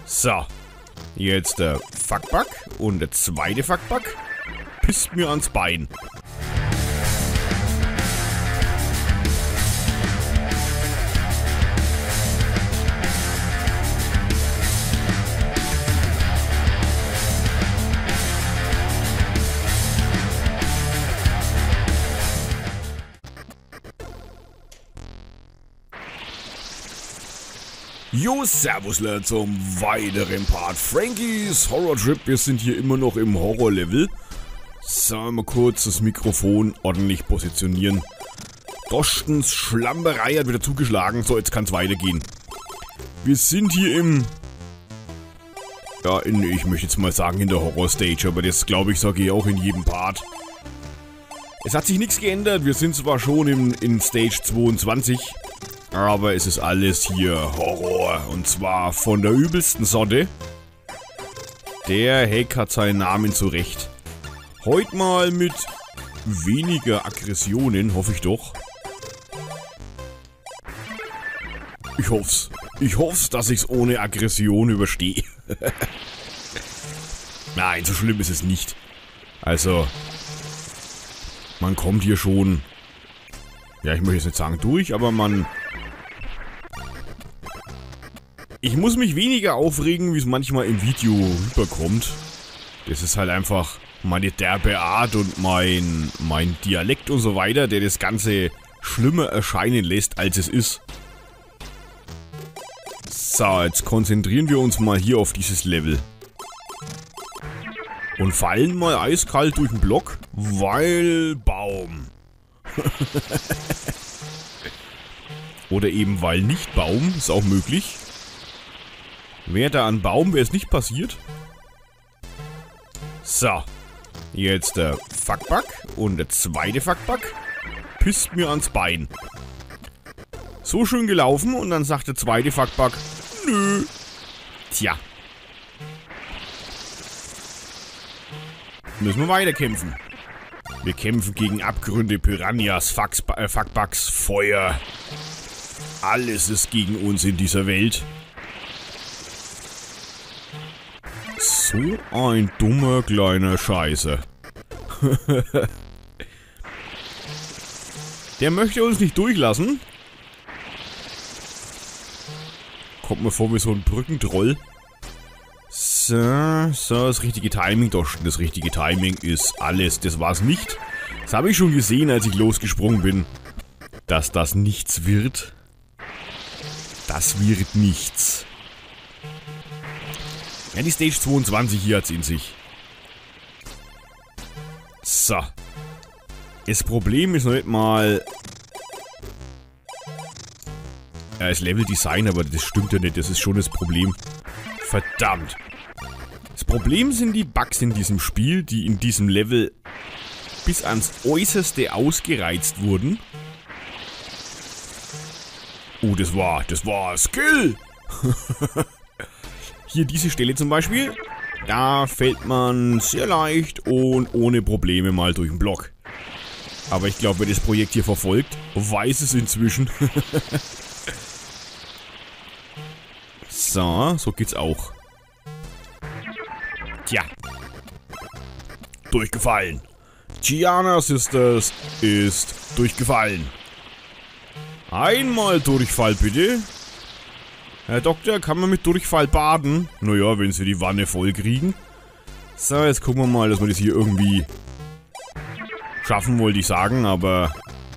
So, jetzt der Fuckbug und der zweite Fuckbug pisst mir ans Bein. Jo, servusler zum weiteren Part Frankies Horror Trip. Wir sind hier immer noch im Horror-Level. So, mal kurz das Mikrofon ordentlich positionieren. Dostens Schlamperei hat wieder zugeschlagen. So, jetzt kann es weitergehen. Wir sind hier im... Ja, ich möchte jetzt mal sagen in der Horror-Stage, aber das glaube ich sage ich auch in jedem Part. Es hat sich nichts geändert. Wir sind zwar schon in Stage 22... aber es ist alles hier Horror. Und zwar von der übelsten Sorte. Der Hack hat seinen Namen zurecht. Heute mal mit weniger Aggressionen, hoffe ich doch. Ich hoff's. Ich hoff's, dass ich's ohne Aggression überstehe. Nein, so schlimm ist es nicht. Also, man kommt hier schon... Ja, ich möchte jetzt nicht sagen durch, aber man... Ich muss mich weniger aufregen, wie es manchmal im Video rüberkommt. Das ist halt einfach meine derbe Art und mein Dialekt und so weiter, der das Ganze schlimmer erscheinen lässt, als es ist. So, jetzt konzentrieren wir uns mal hier auf dieses Level. Und fallen mal eiskalt durch den Block, weil Baum. Oder eben weil nicht Baum, ist auch möglich. Wäre da ein Baum, wäre es nicht passiert. So, jetzt der Fuckbug und der zweite Fuckbug pisst mir ans Bein. So schön gelaufen und dann sagt der zweite Fuckbug, nö. Tja. Müssen wir weiterkämpfen. Wir kämpfen gegen Abgründe, Piranhas, Fuckbugs, Feuer. Alles ist gegen uns in dieser Welt. So ein dummer kleiner Scheiße. Der möchte uns nicht durchlassen. Kommt mir vor wie so ein Brückentroll. So, das richtige Timing, doch, das richtige Timing ist alles. Das war's nicht. Das habe ich schon gesehen, als ich losgesprungen bin. Dass das nichts wird. Das wird nichts. Ja, die Stage 22 hier hat's in sich. So. Das Problem ist noch nicht mal... Ja, das Level-Design, aber das stimmt ja nicht. Das ist schon das Problem. Verdammt. Das Problem sind die Bugs in diesem Spiel, die in diesem Level bis ans Äußerste ausgereizt wurden. Oh, das war Skill! Hier diese Stelle zum Beispiel, da fällt man sehr leicht und ohne Probleme mal durch den Block. Aber ich glaube, wer das Projekt hier verfolgt, weiß es inzwischen. So geht's auch. Tja. Durchgefallen. Gianna Sisters ist durchgefallen. Einmal Durchfall bitte. Herr Doktor, kann man mit Durchfall baden? Naja, wenn sie die Wanne voll kriegen. So, jetzt gucken wir mal, dass wir das hier irgendwie schaffen, wollte ich sagen, aber...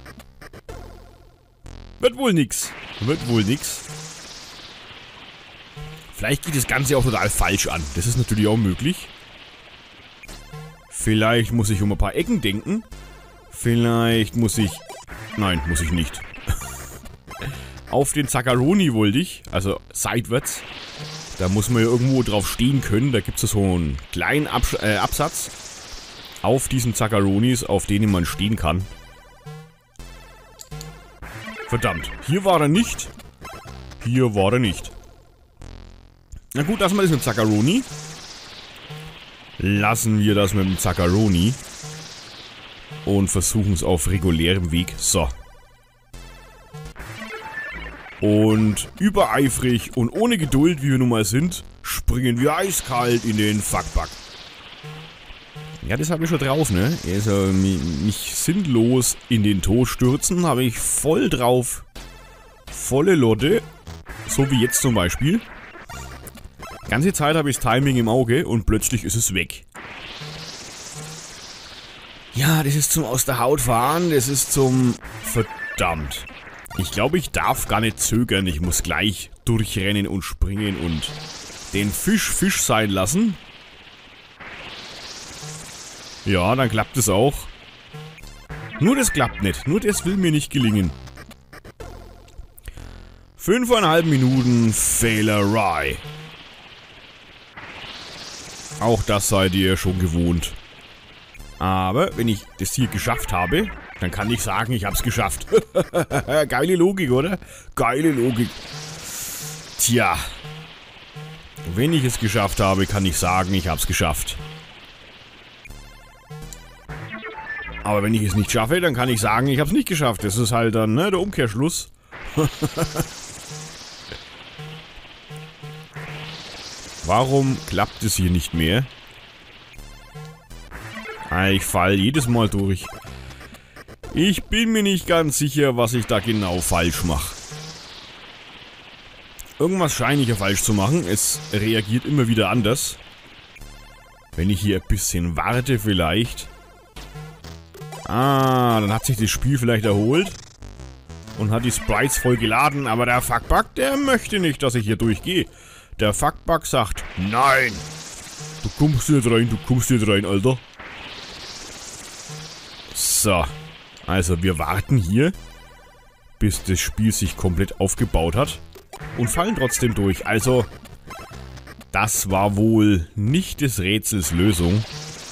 Wird wohl nix. Wird wohl nix. Vielleicht geht das Ganze auch total falsch an. Das ist natürlich auch möglich. Vielleicht muss ich um ein paar Ecken denken. Vielleicht muss ich... Nein, muss ich nicht. Auf den Zaccaroni wollte ich, also seitwärts. Da muss man ja irgendwo drauf stehen können. Da gibt es so einen kleinen Absatz auf diesen Zaccaronis, auf denen man stehen kann. Verdammt, hier war er nicht. Hier war er nicht. Na gut, lassen wir das mit dem Zaccaroni. Lassen wir das mit dem Zaccaroni. Und versuchen es auf regulärem Weg. So. Und übereifrig und ohne Geduld, wie wir nun mal sind, springen wir eiskalt in den Fuckbug. Ja, das habe ich schon drauf, ne? Also mich sinnlos in den Tod stürzen, habe ich voll drauf. Volle Lotte. So wie jetzt zum Beispiel. Ganze Zeit habe ich das Timing im Auge und plötzlich ist es weg. Ja, das ist zum aus der Haut fahren, das ist zum... Verdammt. Ich glaube, ich darf gar nicht zögern, ich muss gleich durchrennen und springen und den Fisch sein lassen. Ja, dann klappt es auch. Nur das klappt nicht, nur das will mir nicht gelingen. 5,5 Minuten Fehlerei. Auch das seid ihr schon gewohnt. Aber wenn ich das hier geschafft habe, dann kann ich sagen, ich hab's geschafft. Geile Logik, oder? Geile Logik. Tja. Wenn ich es geschafft habe, kann ich sagen, ich hab's geschafft. Aber wenn ich es nicht schaffe, dann kann ich sagen, ich hab's nicht geschafft. Das ist halt dann, ne, der Umkehrschluss. Warum klappt es hier nicht mehr? Ich fall jedes Mal durch. Ich bin mir nicht ganz sicher, was ich da genau falsch mache. Irgendwas scheine ich ja falsch zu machen. Es reagiert immer wieder anders. Wenn ich hier ein bisschen warte vielleicht. Dann hat sich das Spiel vielleicht erholt. Und hat die Sprites voll geladen. Aber der Fuckbug, der möchte nicht, dass ich hier durchgehe. Der Fuckbug sagt, nein. Du kommst nicht rein, Alter. So. Also wir warten hier, bis das Spiel sich komplett aufgebaut hat. Und fallen trotzdem durch. Also, das war wohl nicht des Rätsels Lösung.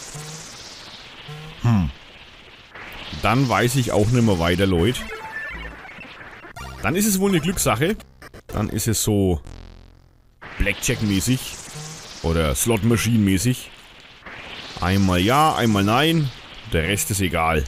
Dann weiß ich auch nicht mehr weiter, Leute. Dann ist es wohl eine Glückssache. Dann ist es so Blackjack-mäßig. Oder Slot-Machine-mäßig. Einmal ja, einmal nein. Der Rest ist egal.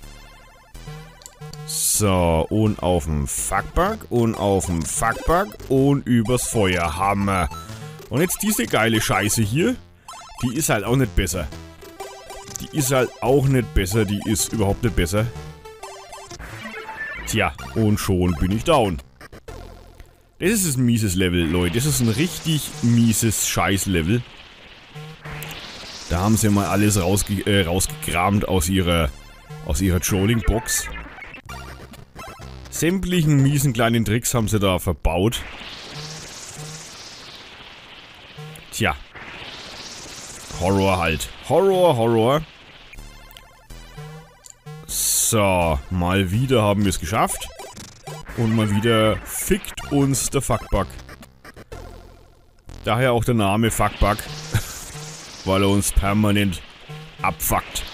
So, und auf dem Fuckbug und auf dem Fuckbug und übers Feuer. Hammer. Und jetzt diese geile Scheiße hier. Die ist halt auch nicht besser. Die ist überhaupt nicht besser. Tja, und schon bin ich down. Das ist ein mieses Level, Leute. Das ist ein richtig mieses Scheiß-Level. Da haben sie mal alles rausgekramt aus ihrer Trolling-Box. Sämtlichen miesen kleinen Tricks haben sie da verbaut. Tja. Horror halt. Horror. So, mal wieder haben wir es geschafft. Und mal wieder fickt uns der Fuckbug. Daher auch der Name Fuckbug. Weil er uns permanent abfuckt.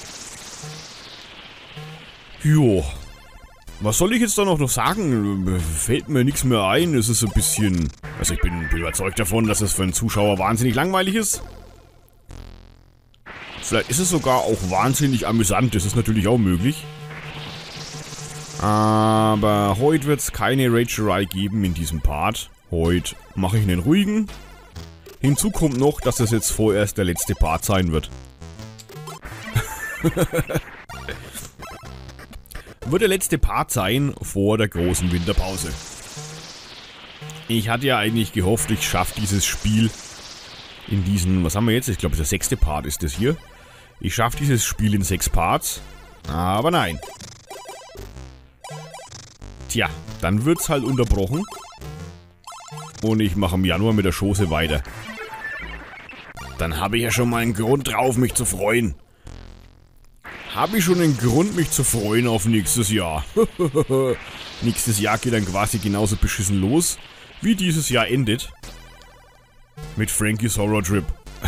Jo. Was soll ich jetzt da noch sagen? Fällt mir nichts mehr ein. Es ist ein bisschen... Also ich bin überzeugt davon, dass es für einen Zuschauer wahnsinnig langweilig ist. Vielleicht ist es sogar auch wahnsinnig amüsant. Das ist natürlich auch möglich. Aber heute wird es keine Ragerei geben in diesem Part. Heute mache ich einen ruhigen. Hinzu kommt noch, dass das jetzt vorerst der letzte Part sein wird. Wird der letzte Part sein vor der großen Winterpause. Ich hatte ja eigentlich gehofft, ich schaffe dieses Spiel in diesen... Was haben wir jetzt? Ich glaube, der 6. Part ist das hier. Ich schaffe dieses Spiel in 6 Parts. Aber nein. Tja, dann wird's halt unterbrochen. Und ich mache im Januar mit der Chose weiter. Dann habe ich ja schon mal einen Grund drauf, mich zu freuen. Habe ich schon einen Grund, mich zu freuen auf nächstes Jahr. Nächstes Jahr geht dann quasi genauso beschissen los, wie dieses Jahr endet. Mit Frankies Horror Trip.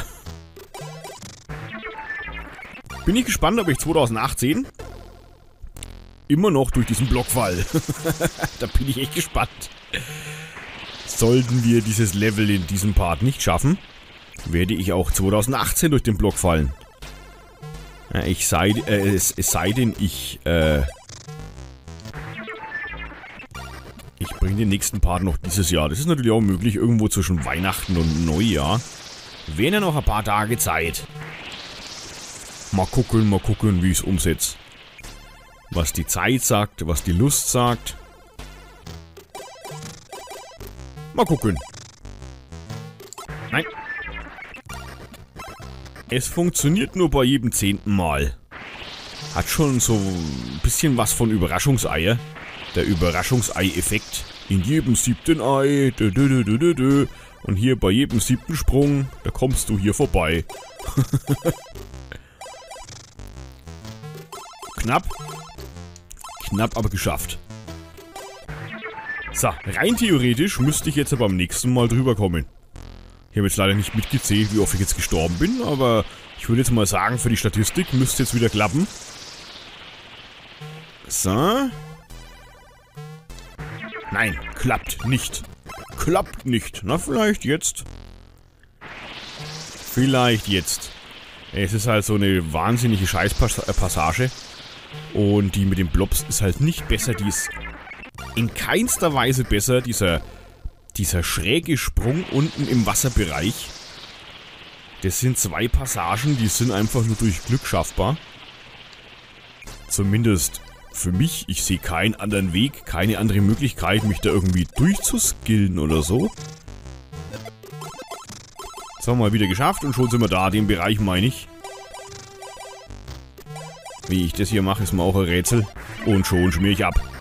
Bin ich gespannt, ob ich 2018 immer noch durch diesen Block fall. Da bin ich echt gespannt. Sollten wir dieses Level in diesem Part nicht schaffen, werde ich auch 2018 durch den Block fallen. Es sei denn, ich ich bringe den nächsten Part noch dieses Jahr. Das ist natürlich auch möglich, irgendwo zwischen Weihnachten und Neujahr. Wären ja noch ein paar Tage Zeit. Mal gucken, wie ich es umsetze. Was die Zeit sagt, was die Lust sagt. Mal gucken. Nein. Es funktioniert nur bei jedem 10. Mal. Hat schon so ein bisschen was von Überraschungseier. Der Überraschungsei-Effekt. In jedem 7. Ei. Und hier bei jedem 7. Sprung, da kommst du hier vorbei. Knapp. Knapp, aber geschafft. So, rein theoretisch müsste ich jetzt aber beim nächsten Mal drüber kommen. Ich habe jetzt leider nicht mitgezählt, wie oft ich jetzt gestorben bin, aber ich würde jetzt mal sagen, für die Statistik müsste jetzt wieder klappen. So. Nein, klappt nicht. Klappt nicht. Na, vielleicht jetzt. Vielleicht jetzt. Es ist halt so eine wahnsinnige Scheißpassage. Und die mit den Blobs ist halt nicht besser. Die ist in keinster Weise besser. Dieser schräge Sprung unten im Wasserbereich. Das sind 2 Passagen, die sind einfach nur durch Glück schaffbar. Zumindest für mich. Ich sehe keinen anderen Weg, keine andere Möglichkeit, mich da irgendwie durchzuskillen oder so. Das haben wir mal wieder geschafft und schon sind wir da. Den Bereich meine ich. Wie ich das hier mache, ist mir auch ein Rätsel. Und schon schmier ich ab.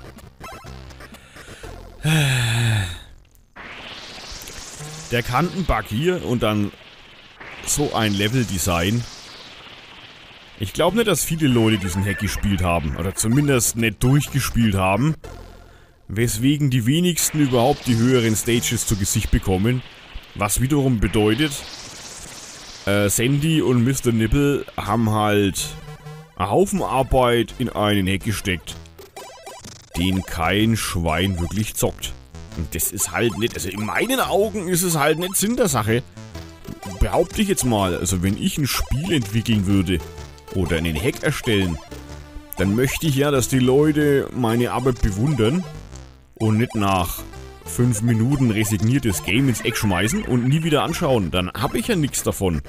Der Kantenbug hier und dann so ein Leveldesign. Ich glaube nicht, dass viele Leute diesen Hack gespielt haben. Oder zumindest nicht durchgespielt haben. Weswegen die wenigsten überhaupt die höheren Stages zu Gesicht bekommen. Was wiederum bedeutet, Sandy und Mr. Nibble haben halt einen Haufen Arbeit in einen Hack gesteckt, den kein Schwein wirklich zockt. Und das ist halt nicht, also in meinen Augen ist es halt nicht Sinn der Sache. Behaupte ich jetzt mal, also wenn ich ein Spiel entwickeln würde oder einen Hack erstellen, dann möchte ich ja, dass die Leute meine Arbeit bewundern und nicht nach 5 Minuten resigniert das Game ins Eck schmeißen und nie wieder anschauen. Dann habe ich ja nichts davon.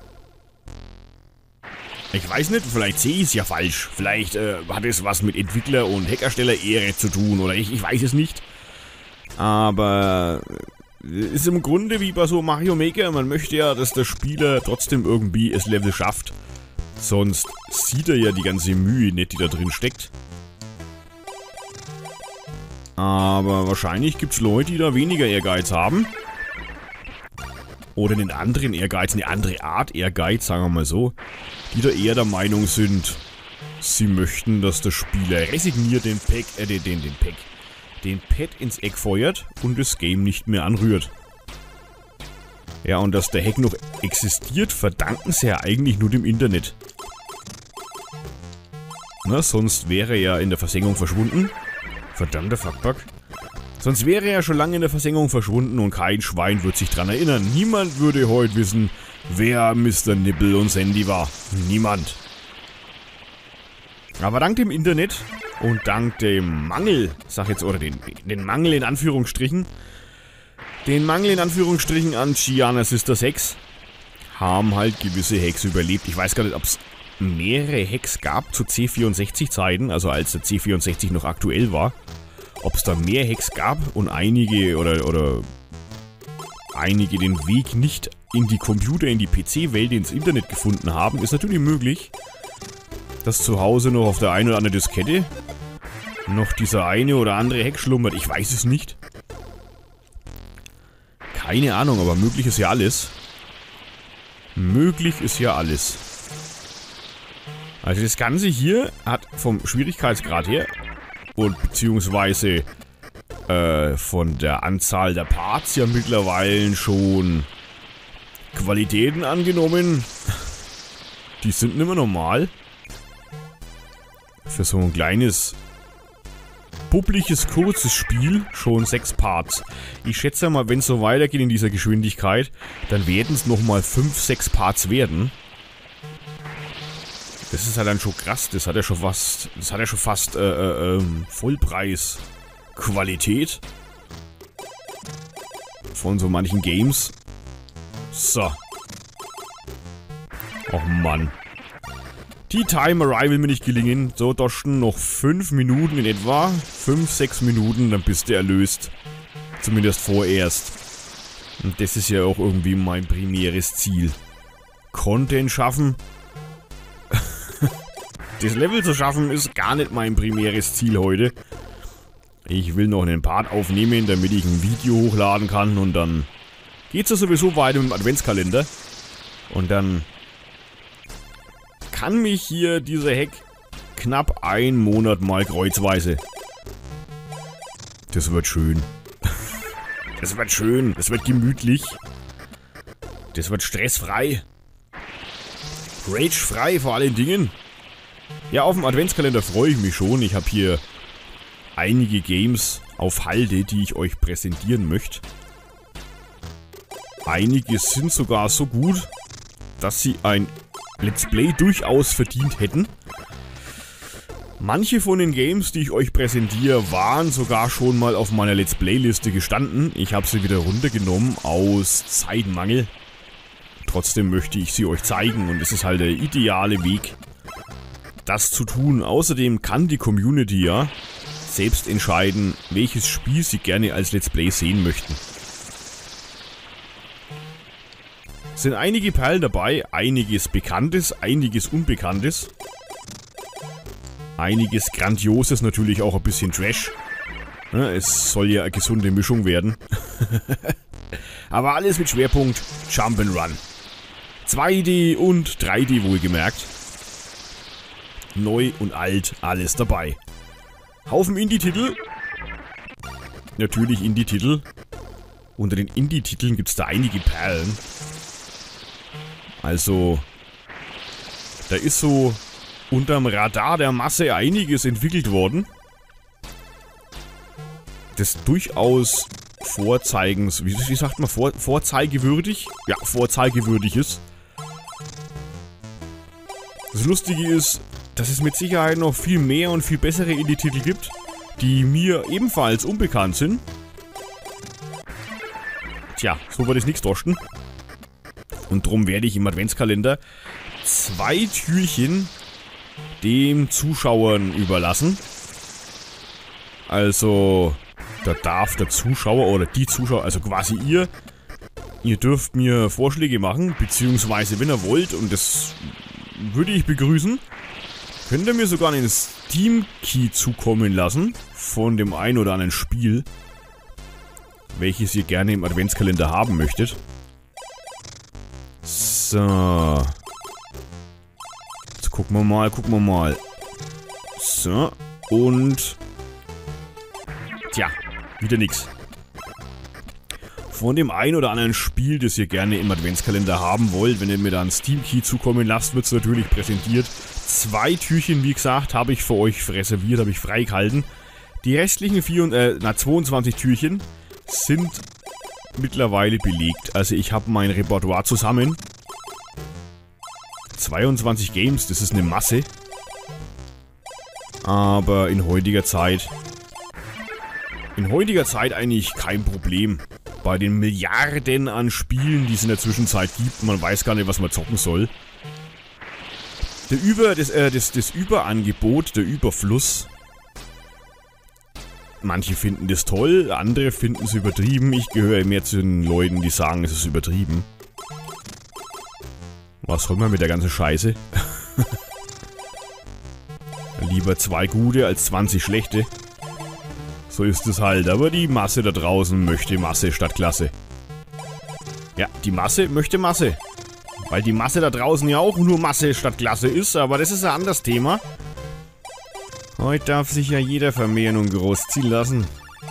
Ich weiß nicht, vielleicht sehe ich es ja falsch. Vielleicht hat es was mit Entwickler- und Hackersteller-Ehre zu tun oder ich weiß es nicht. Aber ist im Grunde wie bei so Mario Maker. Man möchte ja, dass der Spieler trotzdem irgendwie das Level schafft. Sonst sieht er ja die ganze Mühe nicht, die da drin steckt. Aber wahrscheinlich gibt es Leute, die da weniger Ehrgeiz haben. Oder einen anderen Ehrgeiz, eine andere Art Ehrgeiz, sagen wir mal so. Die da eher der Meinung sind, sie möchten, dass der Spieler resigniert den Pad ins Eck feuert und das Game nicht mehr anrührt. Ja, und dass der Hack noch existiert, verdanken sie ja eigentlich nur dem Internet. Na, sonst wäre er ja in der Versenkung verschwunden. Verdammter Fuckbug. Sonst wäre er ja schon lange in der Versenkung verschwunden und kein Schwein wird sich dran erinnern. Niemand würde heute wissen, wer Mr. Nibble und Sandy war. Niemand. Aber dank dem Internet und dank dem Mangel, sag jetzt, oder den Mangel in Anführungsstrichen, an Giana Sister 6, haben halt gewisse Hacks überlebt. Ich weiß gar nicht, ob es mehrere Hacks gab zu C64-Zeiten, also als der C64 noch aktuell war. Ob es da mehr Hacks gab und einige den Weg nicht in die Computer, in die PC-Welt, ins Internet gefunden haben, ist natürlich möglich, dass zu Hause noch auf der einen oder anderen Diskette noch dieser eine oder andere Hack schlummert. Ich weiß es nicht. Keine Ahnung, aber möglich ist ja alles. Möglich ist ja alles. Also das Ganze hier hat vom Schwierigkeitsgrad her und beziehungsweise von der Anzahl der Parts ja mittlerweile schon Qualitäten angenommen. Die sind nicht mehr normal. Für so ein kleines, publiches, kurzes Spiel schon 6 Parts. Ich schätze mal, wenn es so weitergeht in dieser Geschwindigkeit, dann werden es nochmal 5, 6 Parts werden. Das ist halt dann schon krass. Das hat ja schon fast Vollpreis-Qualität. von so manchen Games. So. Och Mann. Die Timerei will mir nicht gelingen. So, Doschen, noch 5 Minuten in etwa. 5, 6 Minuten, dann bist du erlöst. Zumindest vorerst. Und das ist ja auch irgendwie mein primäres Ziel. Content schaffen. Das Level zu schaffen ist gar nicht mein primäres Ziel heute. Ich will noch einen Part aufnehmen, damit ich ein Video hochladen kann. Und dann geht's ja sowieso weiter mit dem Adventskalender. Und dann kann mich hier dieser Hack knapp 1 Monat mal kreuzweise. Das wird schön. Das wird schön. Das wird gemütlich. Das wird stressfrei. Ragefrei vor allen Dingen. Ja, auf dem Adventskalender freue ich mich schon. Ich habe hier einige Games auf Halde, die ich euch präsentieren möchte. Einige sind sogar so gut, dass sie ein Let's Play durchaus verdient hätten. Manche von den Games, die ich euch präsentiere, waren sogar schon mal auf meiner Let's Play-Liste gestanden. Ich habe sie wieder runtergenommen aus Zeitmangel. Trotzdem möchte ich sie euch zeigen und es ist halt der ideale Weg, das zu tun. Außerdem kann die Community ja selbst entscheiden, welches Spiel sie gerne als Let's Play sehen möchten. Es sind einige Perlen dabei, einiges Bekanntes, einiges Unbekanntes. Einiges Grandioses, natürlich auch ein bisschen Trash. Ja, es soll ja eine gesunde Mischung werden. Aber alles mit Schwerpunkt Jump'n'Run. 2D und 3D wohlgemerkt. Neu und alt, alles dabei. Haufen Indie-Titel. Natürlich Indie-Titel. Unter den Indie-Titeln gibt es da einige Perlen. Also, da ist so unterm Radar der Masse einiges entwickelt worden, das durchaus wie sagt man, vorzeigewürdig? Ja, vorzeigewürdig ist. Das Lustige ist, dass es mit Sicherheit noch viel mehr und viel bessere Indie-Titel gibt, die mir ebenfalls unbekannt sind. Tja, so wird es nichts kosten. Und darum werde ich im Adventskalender 2 Türchen dem Zuschauern überlassen. Also, da darf der Zuschauer oder die Zuschauer, also quasi ihr dürft mir Vorschläge machen, beziehungsweise wenn ihr wollt, und das würde ich begrüßen, könnt ihr mir sogar einen Steam-Key zukommen lassen von dem ein oder anderen Spiel, welches ihr gerne im Adventskalender haben möchtet. So. Jetzt gucken wir mal. So. Und tja, wieder nix. Von dem ein oder anderen Spiel, das ihr gerne im Adventskalender haben wollt, wenn ihr mir da einen Steam-Key zukommen lasst, wird es natürlich präsentiert. 2 Türchen, wie gesagt, habe ich für euch reserviert, habe ich freigehalten. Die restlichen 22 Türchen sind mittlerweile belegt. Also ich habe mein Repertoire zusammen. 22 Games, das ist eine Masse. Aber in heutiger Zeit eigentlich kein Problem. Bei den Milliarden an Spielen, die es in der Zwischenzeit gibt, man weiß gar nicht, was man zocken soll. Das Überangebot, der Überfluss. Manche finden das toll, andere finden es übertrieben. Ich gehöre mehr zu den Leuten, die sagen, es ist übertrieben. Was soll man mit der ganzen Scheiße? Lieber 2 gute als 20 schlechte. So ist es halt, aber die Masse da draußen möchte Masse statt Klasse. Ja, die Masse möchte Masse. Weil die Masse da draußen ja auch nur Masse statt Klasse ist, aber das ist ein anderes Thema. Heute darf sich ja jeder vermehren und großziehen lassen.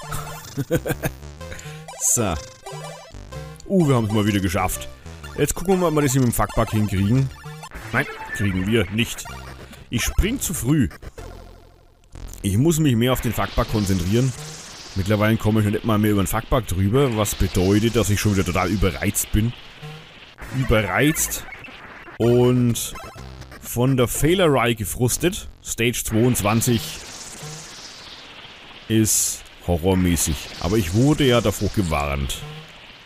So. Wir haben es mal wieder geschafft. Jetzt gucken wir mal, ob wir das hier mit dem Fuckbug hinkriegen. Nein, kriegen wir nicht. Ich spring zu früh. Ich muss mich mehr auf den Fuckbug konzentrieren. Mittlerweile komme ich noch nicht mal mehr über den Fuckbug drüber, was bedeutet, dass ich schon wieder total überreizt bin. Überreizt und von der Fehlerei gefrustet. Stage 22 ist horrormäßig. Aber ich wurde ja davor gewarnt.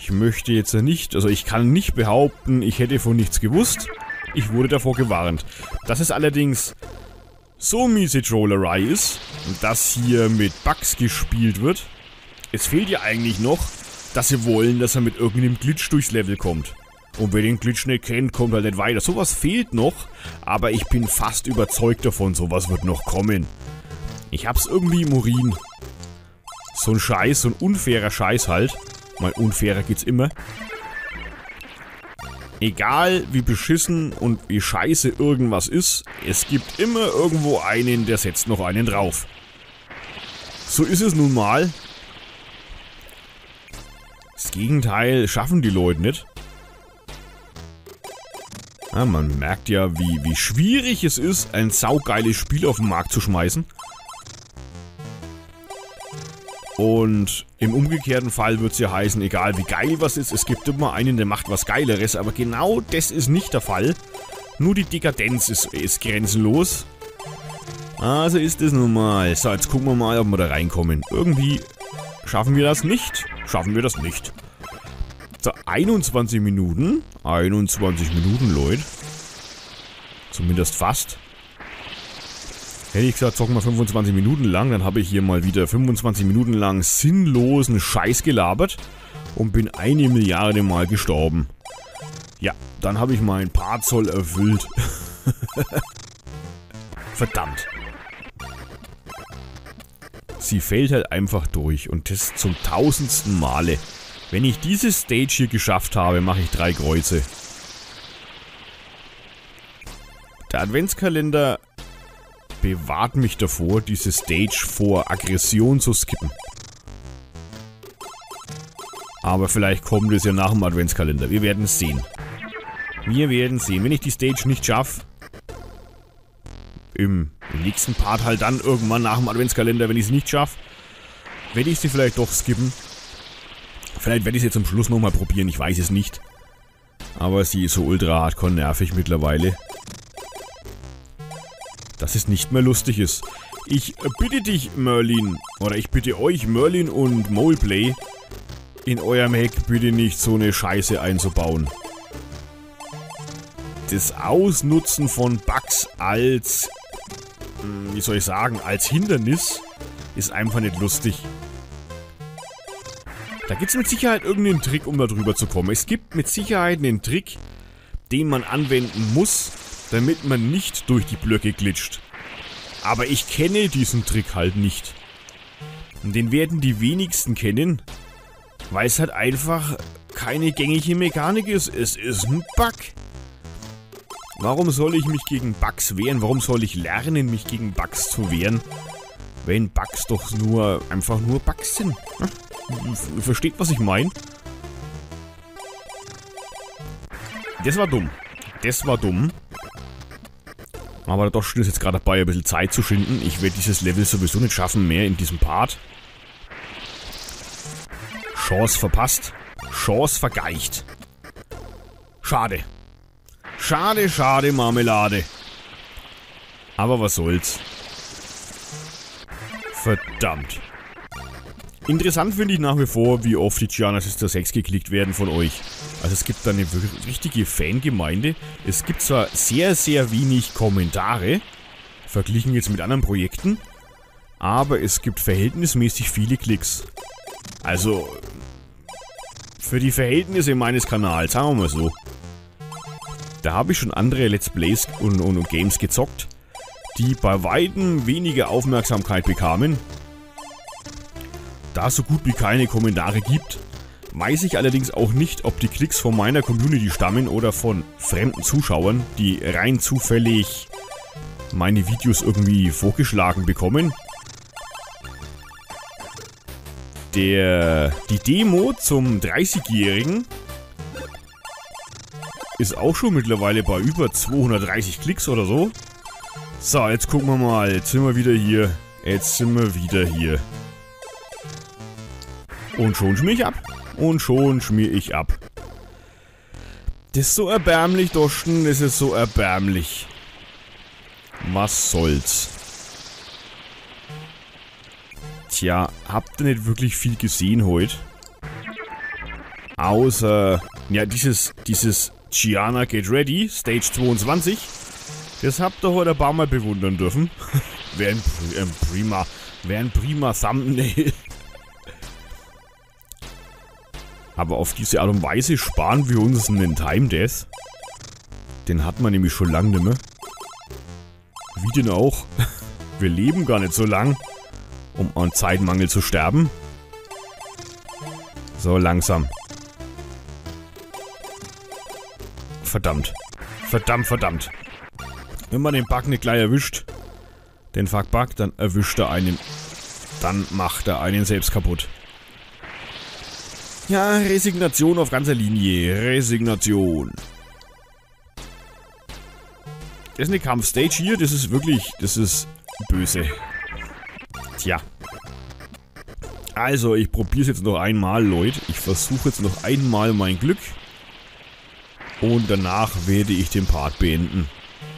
Ich möchte jetzt nicht, also ich kann nicht behaupten, ich hätte von nichts gewusst. Ich wurde davor gewarnt. Dass es allerdings so miese Trollerei ist, dass hier mit Bugs gespielt wird. Es fehlt ja eigentlich noch, dass sie wollen, dass er mit irgendeinem Glitch durchs Level kommt. Und wer den Glitch nicht kennt, kommt halt nicht weiter. Sowas fehlt noch, aber ich bin fast überzeugt davon, sowas wird noch kommen. Ich hab's irgendwie im Urin. So ein Scheiß, so ein unfairer Scheiß halt. Mein unfairer geht's immer. Egal wie beschissen und wie scheiße irgendwas ist, es gibt immer irgendwo einen, der setzt noch einen drauf. So ist es nun mal. Das Gegenteil schaffen die Leute nicht. Ja, man merkt ja, wie schwierig es ist, ein saugeiles Spiel auf den Markt zu schmeißen. Und im umgekehrten Fall wird es ja heißen, egal wie geil was ist, es gibt immer einen, der macht was Geileres. Aber genau das ist nicht der Fall. Nur die Dekadenz ist grenzenlos. Also ist es nun mal. So, jetzt gucken wir mal, ob wir da reinkommen. Irgendwie schaffen wir das nicht. Schaffen wir das nicht. So, 21 Minuten. 21 Minuten, Leute. Zumindest fast. Hätte ich gesagt, zocken wir 25 Minuten lang, dann habe ich hier mal wieder 25 Minuten lang sinnlosen Scheiß gelabert und bin 1 Milliarde Mal gestorben. Ja, dann habe ich meinen Part-Zoll erfüllt. Verdammt. Sie fällt halt einfach durch und das zum 1000. Male. Wenn ich diese Stage hier geschafft habe, mache ich 3 Kreuze. Der Adventskalender bewahrt mich davor, diese Stage vor Aggression zu skippen. Aber vielleicht kommt es ja nach dem Adventskalender. Wir werden es sehen. Wir werden sehen. Wenn ich die Stage nicht schaffe, im nächsten Part halt dann irgendwann nach dem Adventskalender, wenn ich es nicht schaffe, werde ich sie vielleicht doch skippen. Vielleicht werde ich es jetzt zum Schluss nochmal probieren, ich weiß es nicht. Aber sie ist so ultra hardcore nervig mittlerweile, dass es nicht mehr lustig ist. Ich bitte dich, Merlin, oder ich bitte euch, Merlin und Moleplay, in eurem Hack bitte nicht so eine Scheiße einzubauen. Das Ausnutzen von Bugs als, wie soll ich sagen, als Hindernis ist einfach nicht lustig. Da gibt es mit Sicherheit irgendeinen Trick, um da drüber zu kommen. Es gibt mit Sicherheit einen Trick, den man anwenden muss, damit man nicht durch die Blöcke glitscht. Aber ich kenne diesen Trick halt nicht. Und den werden die wenigsten kennen, weil es halt einfach keine gängige Mechanik ist. Es ist ein Bug. Warum soll ich mich gegen Bugs wehren? Warum soll ich lernen, mich gegen Bugs zu wehren? Wenn Bugs doch einfach nur Bugs sind. Hm? Versteht, was ich meine? Das war dumm. Das war dumm. Aber doch ist jetzt gerade dabei, ein bisschen Zeit zu schinden. Ich werde dieses Level sowieso nicht schaffen mehr in diesem Part. Chance verpasst. Chance vergeicht. Schade. Schade, schade, Marmelade. Aber was soll's. Verdammt. Interessant finde ich nach wie vor, wie oft die Giana Sister 6 geklickt werden von euch. Also es gibt da eine richtige Fangemeinde. Es gibt zwar sehr, sehr wenig Kommentare, verglichen jetzt mit anderen Projekten, aber es gibt verhältnismäßig viele Klicks. Also, für die Verhältnisse meines Kanals, sagen wir mal so. Da habe ich schon andere Let's Plays und Games gezockt, die bei weitem weniger Aufmerksamkeit bekamen. Da es so gut wie keine Kommentare gibt, weiß ich allerdings auch nicht, ob die Klicks von meiner Community stammen oder von fremden Zuschauern, die rein zufällig meine Videos irgendwie vorgeschlagen bekommen. Die Demo zum 30-Jährigen ist auch schon mittlerweile bei über 230 Klicks oder so. So, jetzt gucken wir mal. Jetzt sind wir wieder hier. Jetzt sind wir wieder hier. Und schon schmier ich ab. Und schon schmier ich ab. Das ist so erbärmlich, Doschen. Das ist so erbärmlich. Was soll's? Tja, habt ihr nicht wirklich viel gesehen heute? Außer, ja, dieses Gianna Get Ready, Stage 22. Das habt ihr heute ein paar Mal bewundern dürfen. Wäre ein prima Thumbnail. Aber auf diese Art und Weise sparen wir uns einen Time Death. Den hat man nämlich schon lange nicht mehr. Wie denn auch? Wir leben gar nicht so lang, um an Zeitmangel zu sterben. So, langsam. Verdammt. Verdammt. Wenn man den Bug nicht gleich erwischt, den Fuck-Bug, dann erwischt er einen. Dann macht er einen selbst kaputt. Ja, Resignation auf ganzer Linie. Resignation. Das ist eine Kampfstage hier, das ist böse. Tja. Also, ich probiere es jetzt noch einmal, Leute. Ich versuche jetzt noch einmal mein Glück. Und danach werde ich den Part beenden.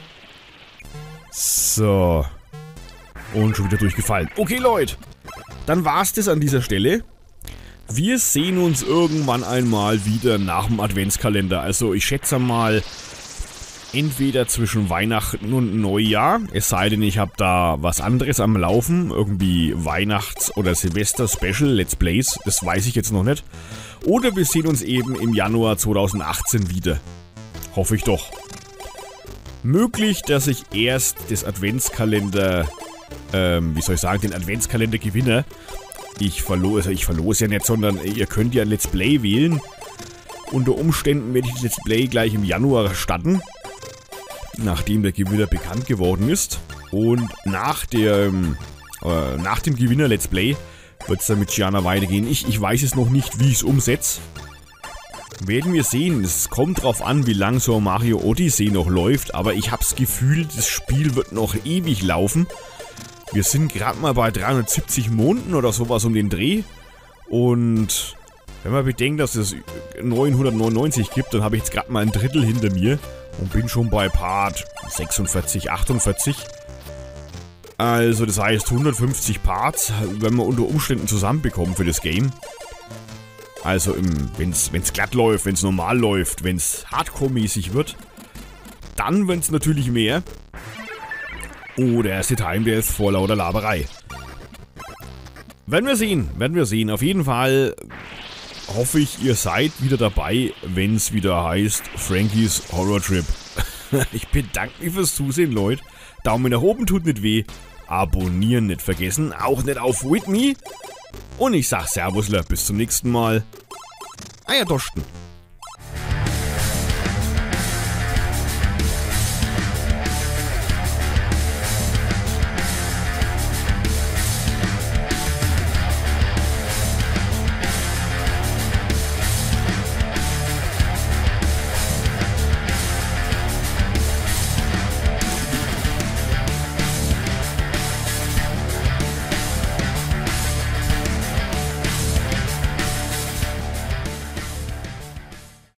So. Und schon wieder durchgefallen. Okay, Leute. Dann war's das an dieser Stelle. Wir sehen uns irgendwann einmal wieder nach dem Adventskalender. Also, ich schätze mal, entweder zwischen Weihnachten und Neujahr, es sei denn, ich habe da was anderes am Laufen, irgendwie Weihnachts- oder Silvester-Special, Let's Plays, das weiß ich jetzt noch nicht. Oder wir sehen uns eben im Januar 2018 wieder. Hoffe ich doch. Möglich, dass ich erst das Adventskalender, den Adventskalender-Gewinner, ich verlose ja nicht, sondern ihr könnt ja ein Let's Play wählen. Unter Umständen werde ich das Let's Play gleich im Januar starten, nachdem der Gewinner bekannt geworden ist. Und nach dem Gewinner Let's Play wird es dann mit Gianna weitergehen. Ich weiß es noch nicht, wie ich es umsetze. Werden wir sehen. Es kommt drauf an, wie lang so Mario Odyssey noch läuft. Aber ich habe das Gefühl, das Spiel wird noch ewig laufen. Wir sind gerade mal bei 370 Monaten oder sowas um den Dreh. Und wenn man bedenkt, dass es 999 gibt, dann habe ich jetzt gerade mal ein Drittel hinter mir. Und bin schon bei Part 46, 48. Also das heißt 150 Parts, wenn wir unter Umständen zusammenbekommen für das Game. Also wenn's glatt läuft, wenn's normal läuft, wenn's Hardcore-mäßig wird, dann wenn's natürlich mehr. Oder erst die Time Death vor lauter Laberei. Werden wir sehen. Auf jeden Fall hoffe ich, ihr seid wieder dabei, wenn es wieder heißt Frankies Horror Trip. Ich bedanke mich fürs Zusehen, Leute. Daumen nach oben tut nicht weh. Abonnieren nicht vergessen, auch nicht auf With Me. Und ich sag Servusler, bis zum nächsten Mal. Euer Dosten.